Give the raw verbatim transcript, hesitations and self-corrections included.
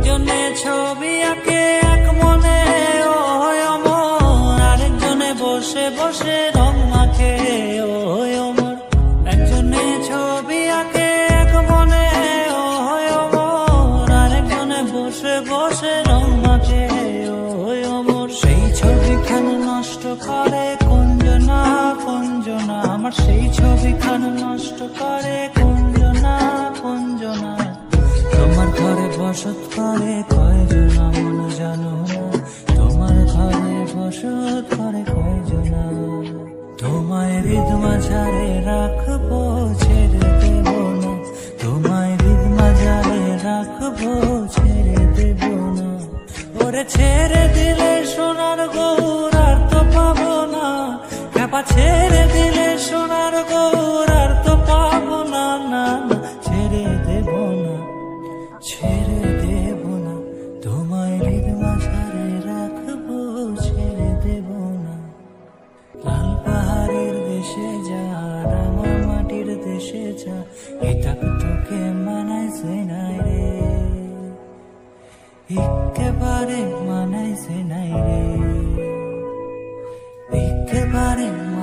একজনে ছবি আঁকে এক মনে ও অমর, আরেকজনে বসে বসে রং মাখে ও অমর। একজনে ছবি আঁকে এক মনে ও অমর, আরেকজনে বসে বসে রং মাখে ও অমর। সেই ছবিখান নষ্ট করে কুঞ্জনা কুঞ্জনা, আমার সেই ছবিখান নষ্ট করে কুঞ্জনা কুঞ্জনা। তোমার ঘরে বসত করে কয়জনা মন জানো না, তোমার ঘরে বসত করে কয়জনা। তোমায় হৃদ মাঝারে রাখবো ছেড়ে দেব না, তোমায় হৃদ মাঝারে রাখবো ছেড়ে দেব না। ওরে ছেড়ে দিলে সোনার গৌর আর তো পাবো না, খ্যাপা ছেড়ে দিলে সোনার গৌর আর তো পাবো না। না না ছেড়ে দেব না, ছেড়ে দেব না, তোমায় হৃদ মাঝারে রাখবো ছেড়ে দেব না। লাল পাহাড়ের দেশে যা, রাঙা মাটির দেশে যা, এটা তোকে মানাইছে নাই রে, একেবারে মানাইছে নাই রে, একেবারে